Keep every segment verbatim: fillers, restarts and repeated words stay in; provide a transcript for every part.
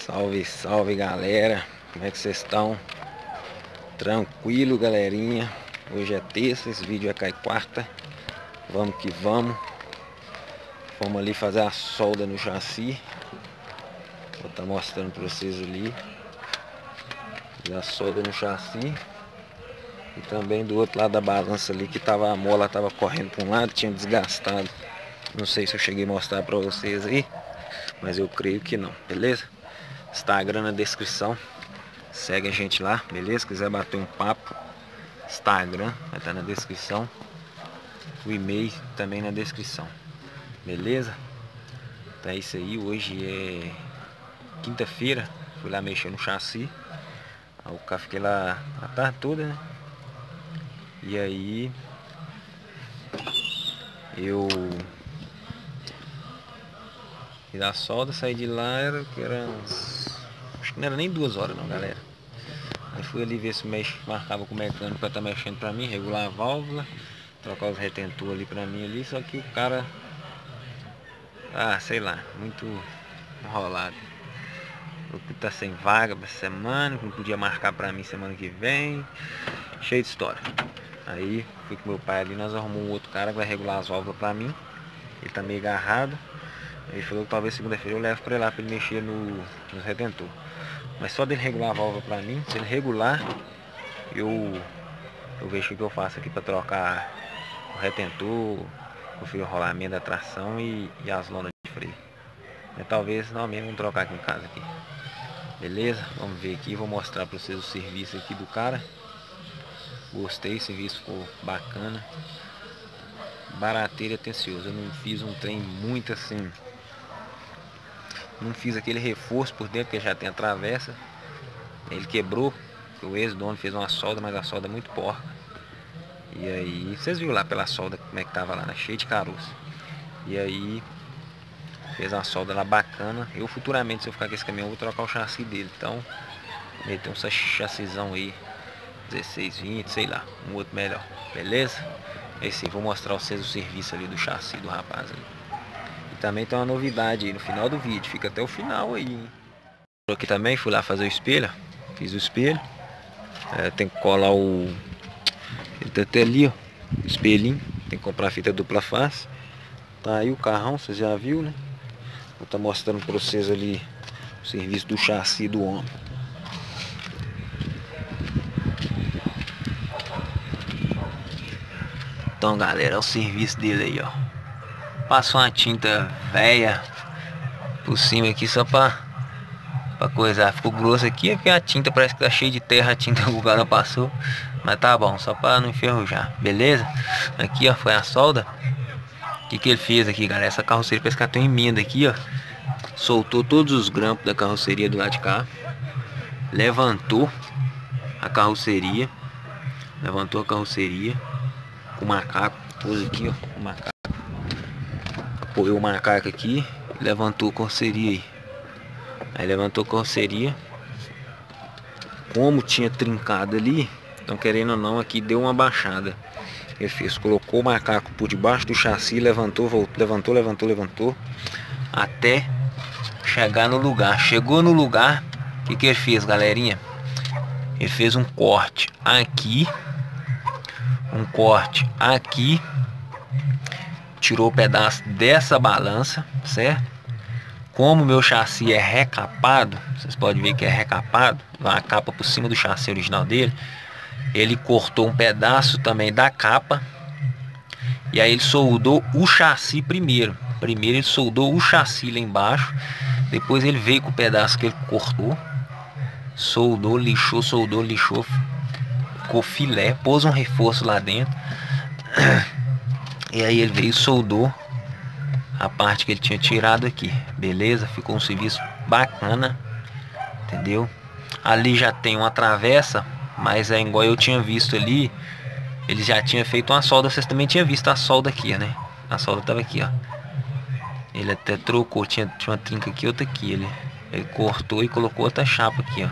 Salve, salve galera, como é que vocês estão? Tranquilo, galerinha. Hoje é terça, esse vídeo vai cair quarta. Vamos que vamos. Vamos ali fazer a solda no chassi. Vou estar mostrando para vocês ali. Fazer a solda no chassi. E também do outro lado da balança ali, que tava, a mola tava correndo para um lado, tinha desgastado. Não sei se eu cheguei a mostrar para vocês aí, mas eu creio que não, beleza? Instagram na descrição, segue a gente lá, beleza? Se quiser bater um papo, Instagram vai estar na descrição, o e-mail também na descrição, beleza? Então é isso aí. Hoje é quinta-feira, fui lá mexer no chassi, aí o cara fiquei lá a tarde toda, né? E aí eu fiz a solda, saí de lá, era que era uns, acho que não era nem duas horas não, galera. Aí fui ali ver se mexe, marcava com o mecânico pra estar tá mexendo pra mim, regular a válvula, trocar os retentores ali pra mim ali, só que o cara, ah, sei lá, muito enrolado. O tá sem vaga pra semana, não podia marcar pra mim semana que vem, cheio de história. Aí fui com meu pai ali, nós arrumamos um outro cara que vai regular as válvulas pra mim. Ele tá meio agarrado. Ele falou que talvez segunda-feira eu levo pra ele lá pra ele mexer no, nos retentor. Mas só dele regular a válvula pra mim, se ele regular, eu, eu vejo o que eu faço aqui pra trocar o retentor, conferir o rolamento da tração e, e as lonas de freio. Mas talvez não mesmo, vamos trocar aqui em casa aqui. Beleza? Vamos ver aqui, vou mostrar pra vocês o serviço aqui do cara. Gostei, o serviço ficou bacana, barateiro e atencioso. Eu não fiz um trem muito assim, não fiz aquele reforço por dentro, que já tem a travessa. Ele quebrou, o ex-dono fez uma solda, mas a solda é muito porca. E aí, vocês viram lá pela solda como é que tava lá, né? Cheio de caroço. E aí, fez uma solda lá bacana. Eu futuramente, se eu ficar com esse caminhão, vou trocar o chassi dele. Então, meter um chassizão aí dezesseis, vinte, sei lá, um outro melhor, beleza? Esse vou mostrar a vocês o serviço ali do chassi do rapaz ali. E também tem uma novidade aí no final do vídeo, fica até o final aí, hein? Aqui também fui lá fazer o espelho, fiz o espelho, é, tem que colar o, ele tá até ali, ó, o espelhinho, tem que comprar fita dupla face. Tá aí o carrão, vocês já viu, né? Vou estar mostrando para vocês ali o serviço do chassi do homem. Então, galera, é o serviço dele aí, ó. Passou uma tinta velha por cima aqui só pra, pra coisar. Ficou grosso aqui, porque a tinta parece que tá cheia de terra, a tinta que o cara passou. Mas tá bom, só pra não enferrujar, beleza? Aqui, ó, foi a solda. O que que ele fez aqui, galera? Essa carroceria parece que ela tem uma emenda aqui, ó. Soltou todos os grampos da carroceria do lado de cá. Levantou a carroceria. Levantou a carroceria. O macaco, pôs aqui, ó, o macaco, apoiou o macaco aqui, levantou a carroceria aí, aí levantou a carroceria, como tinha trincado ali, então querendo ou não, aqui deu uma baixada. Ele fez, colocou o macaco por debaixo do chassi, levantou, voltou, levantou, levantou, levantou, até chegar no lugar. Chegou no lugar, o que que ele fez, galerinha? Ele fez um corte aqui, um corte aqui, tirou o pedaço dessa balança, certo? Como o meu chassi é recapado, vocês podem ver que é recapado, a capa por cima do chassi original dele, ele cortou um pedaço também da capa, e aí ele soldou o chassi primeiro. Primeiro ele soldou o chassi lá embaixo, depois ele veio com o pedaço que ele cortou, soldou, lixou, soldou, lixou, ficou filé, pôs um reforço lá dentro. E aí ele veio e soldou a parte que ele tinha tirado aqui, beleza? Ficou um serviço bacana, entendeu? Ali já tem uma travessa, mas é igual eu tinha visto ali, ele já tinha feito uma solda. Vocês também tinham visto a solda aqui, né? A solda tava aqui, ó. Ele até trocou, tinha, tinha uma trinca aqui, outra aqui. Ele, ele cortou e colocou outra chapa aqui,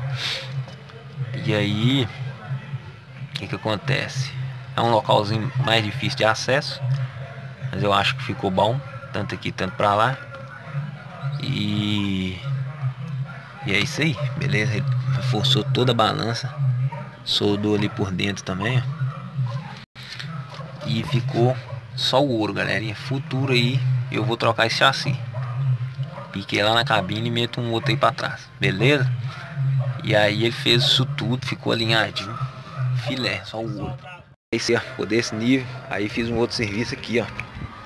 ó. E aí, o que que acontece? É um localzinho mais difícil de acesso, mas eu acho que ficou bom, tanto aqui, tanto pra lá. E E é isso aí, beleza? Ele reforçou toda a balança, soldou ali por dentro também, ó. E ficou só o ouro, galerinha. Futuro aí eu vou trocar esse chassi. Piquei lá na cabine e meto um outro aí pra trás, beleza? E aí ele fez isso tudo, ficou alinhadinho. Filé, só o ouro. Esse, ó, por desse nível. Aí fiz um outro serviço aqui, ó.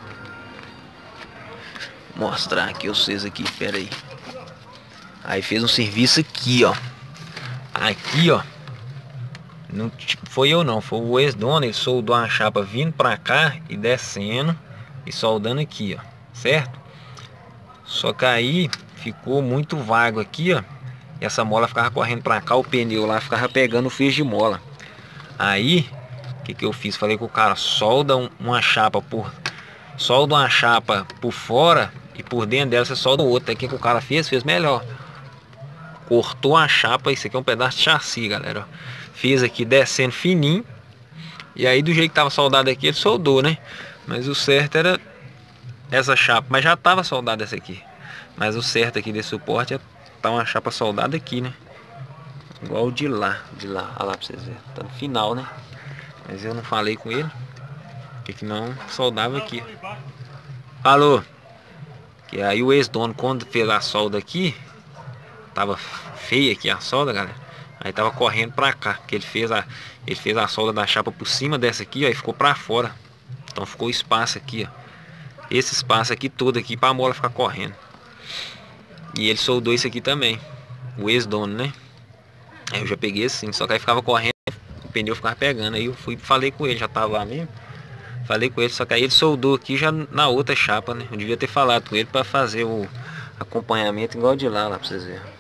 Mostrar aqui vocês aqui, pera aí. Aí fez um serviço aqui, ó. Aqui, ó. Não foi eu não, foi o ex-dono. Ele soldou uma chapa vindo pra cá e descendo e soldando aqui, ó, certo? Só que aí ficou muito vago aqui, ó. E essa mola ficava correndo pra cá, o pneu lá ficava pegando o feixe de mola. Aí, o que que eu fiz? Falei com o cara, solda um, uma chapa por... Solda uma chapa por fora e por dentro dela você solda outra. Aí o que que o cara fez? Fez melhor. Cortou a chapa, isso aqui é um pedaço de chassi, galera, ó. Fez aqui descendo fininho. E aí do jeito que tava soldado aqui, ele soldou, né? Mas o certo era essa chapa. Mas já tava soldada essa aqui. Mas o certo aqui desse suporte é tá uma chapa soldada aqui, né? Igual o de lá. De lá, olha lá pra vocês verem. Tá no final, né? Mas eu não falei com ele. Porque que não soldava aqui. Falou. Que aí o ex-dono, quando fez a solda aqui, tava feia aqui a solda, galera. Aí tava correndo pra cá, que ele fez a ele fez a solda da chapa por cima dessa aqui, ó, e ficou pra fora. Então ficou espaço aqui, ó. Esse espaço aqui todo aqui pra mola ficar correndo. E ele soldou isso aqui também. O ex-dono, né? Aí eu já peguei assim, só que aí ficava correndo, o pneu ficava pegando. Aí eu fui, falei com ele, já tava lá mesmo. Falei com ele, só que aí ele soldou aqui já na outra chapa, né? Eu devia ter falado com ele pra fazer o acompanhamento igual de lá, lá pra vocês verem.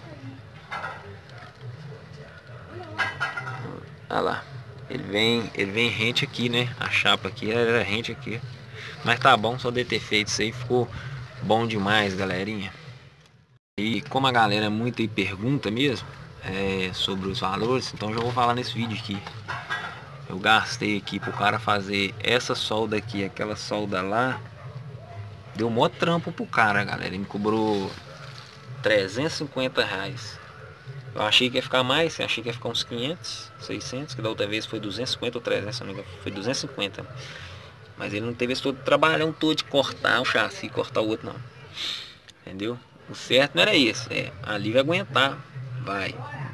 Olha lá, ele vem, ele vem rente aqui, né? A chapa aqui era rente aqui. Mas tá bom, só de ter feito isso aí ficou bom demais, galerinha. E como a galera muito aí pergunta mesmo é, sobre os valores, então já vou falar nesse vídeo aqui. Eu gastei aqui pro cara fazer essa solda aqui, aquela solda lá. Deu mó trampo pro cara, galera. Ele me cobrou trezentos e cinquenta reais. Eu achei que ia ficar mais, eu achei que ia ficar uns quinhentos, seiscentos, que da outra vez foi duzentos e cinquenta ou trezentos, não me engano, foi duzentos e cinquenta. Mas ele não teve esse todo trabalhão todo de cortar um chassi e cortar o outro não. Entendeu? O certo não era esse, é, ali vai aguentar, vai.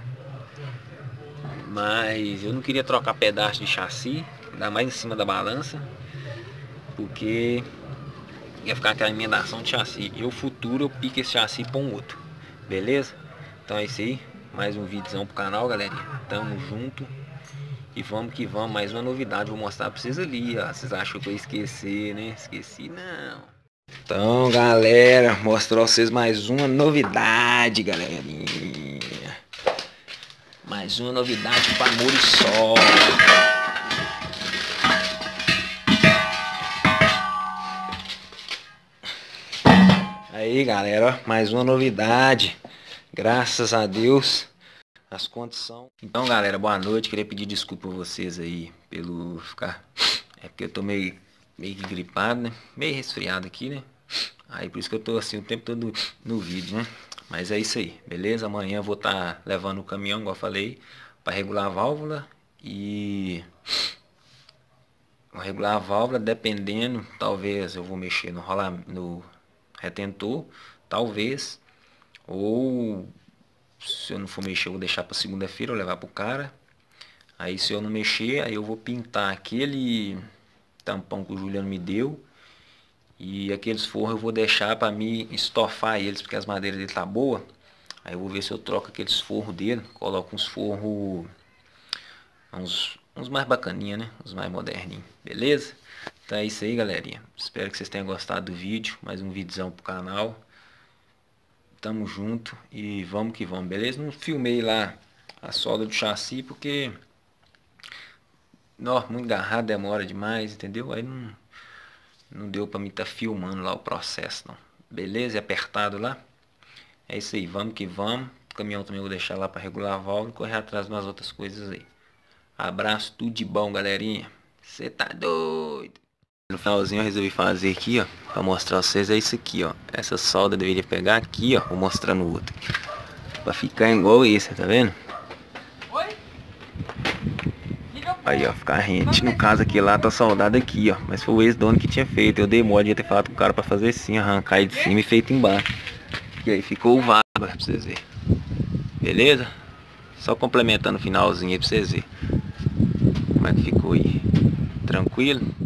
Mas eu não queria trocar pedaço de chassi, ainda mais em cima da balança, porque ia ficar aquela emendação de chassi. E o futuro eu pico esse chassi para um outro, beleza? Então é isso aí. Mais um vídeozão pro canal, galerinha. Tamo junto. E vamos que vamos. Mais uma novidade. Vou mostrar pra vocês ali, ó. Vocês acham que eu ia esquecer, né? Esqueci, não. Então, galera, mostrar pra vocês mais uma novidade, galerinha. Mais uma novidade pra Muriçoca. Aí, galera, ó, mais uma novidade. Graças a Deus, as condições. Então, galera, boa noite. Queria pedir desculpa a vocês aí pelo ficar. É porque eu tô meio, meio gripado, né? Meio resfriado aqui, né? Aí por isso que eu tô assim o tempo todo no vídeo, né? Mas é isso aí, beleza? Amanhã eu vou estar tá levando o caminhão, igual eu falei, para regular a válvula. E vou regular a válvula, dependendo, talvez eu vou mexer no rola, no retentor, talvez. Ou se eu não for mexer, eu vou deixar para segunda-feira, eu levar pro cara. Aí se eu não mexer, aí eu vou pintar aquele tampão que o Juliano me deu. E aqueles forros eu vou deixar para me estofar eles, porque as madeiras dele tá boa. Aí eu vou ver se eu troco aqueles forros dele, coloco uns forros uns, uns mais bacaninha, né? Uns mais moderninhos, beleza? Então é isso aí, galerinha. Espero que vocês tenham gostado do vídeo. Mais um vídeozão pro canal. Tamo junto e vamos que vamos, beleza? Não filmei lá a solda do chassi porque não, muito agarrado, demora demais, entendeu? Aí não, não deu pra mim estar tá filmando lá o processo, não. Beleza? E apertado lá. É isso aí, vamos que vamos. O caminhão também eu vou deixar lá para regular a válvula e correr atrás de umas outras coisas aí. Abraço, tudo de bom, galerinha. Você tá doido? No finalzinho eu resolvi fazer aqui, ó, pra mostrar pra vocês, é isso aqui, ó. Essa solda deveria pegar aqui, ó, vou mostrar no outro. Pra ficar igual esse, tá vendo? Aí, ó, ficar rente. No caso aqui lá tá soldado aqui, ó. Mas foi o ex-dono que tinha feito. Eu dei mole de ter falado com o cara pra fazer assim, arrancar ele de cima e feito embaixo. E aí ficou o vago, pra vocês verem. Beleza? Só complementando o finalzinho aí pra vocês verem como é que ficou aí. Tranquilo?